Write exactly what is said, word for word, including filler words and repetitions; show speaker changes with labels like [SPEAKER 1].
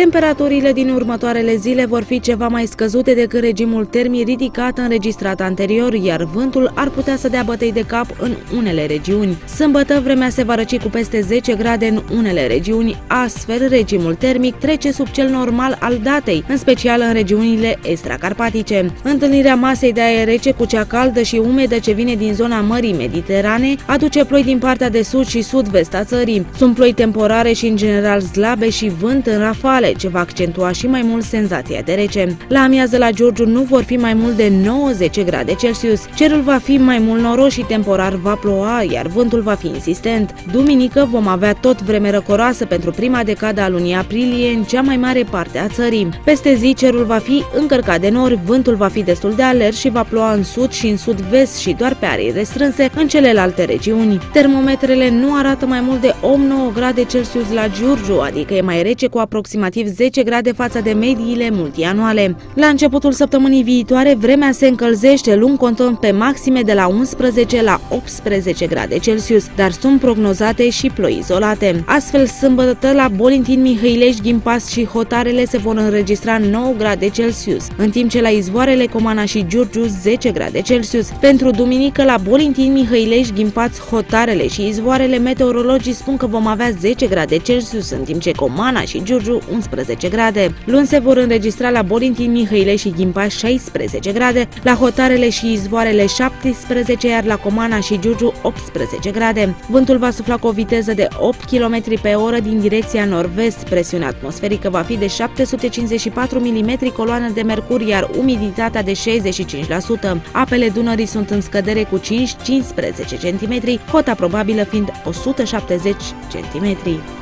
[SPEAKER 1] Temperaturile din următoarele zile vor fi ceva mai scăzute decât regimul termic ridicat înregistrat anterior, iar vântul ar putea să dea bătăi de cap în unele regiuni. Sâmbătă, vremea se va răci cu peste zece grade în unele regiuni, astfel regimul termic trece sub cel normal al datei, în special în regiunile extracarpatice. Întâlnirea masei de aer rece cu cea caldă și umedă ce vine din zona Mării Mediterane aduce ploi din partea de sud și sud-vest a țării. Sunt ploi temporare și în general slabe și vânt în rafale, ce va accentua și mai mult senzația de rece. La amiază la Giurgiu nu vor fi mai mult de nouă-zece grade Celsius. Cerul va fi mai mult noros și temporar va ploua, iar vântul va fi insistent. Duminică vom avea tot vreme răcoroasă pentru prima decadă a lunii aprilie în cea mai mare parte a țării. Peste zi cerul va fi încărcat de nori, vântul va fi destul de alert și va ploua în sud și în sud-vest și doar pe arii restrânse în celelalte regiuni. Termometrele nu arată mai mult de opt-nouă grade Celsius la Giurgiu, adică e mai rece cu aproximativ zece grade față de mediile multianuale. La începutul săptămânii viitoare, vremea se încălzește, luând contăm pe maxime de la unsprezece la optsprezece grade Celsius, dar sunt prognozate și ploi izolate. Astfel, sâmbătă la Bolintin, Mihăilești, Ghimpați și Hotarele se vor înregistra nouă grade Celsius, în timp ce la izvoarele Comana și Giurgiu zece grade Celsius. Pentru duminică la Bolintin, Mihăilești, Ghimpați, Hotarele și izvoarele, meteorologii spun că vom avea zece grade Celsius, în timp ce Comana și Giurgiu unsprezece grade. Luni se vor înregistra la Bolintin, Mihăilești și Ghimpați șaisprezece grade, la Hotarele și izvoarele șaptesprezece, iar la Comana și Giurgiu optsprezece grade. Vântul va sufla cu o viteză de opt kilometri pe oră din direcția nord-vest. Presiunea atmosferică va fi de șapte sute cincizeci și patru milimetri coloană de mercur, iar umiditatea de șaizeci și cinci la sută. Apele Dunării sunt în scădere cu cinci-cincisprezece centimetri, cota probabilă fiind o sută șaptezeci centimetri.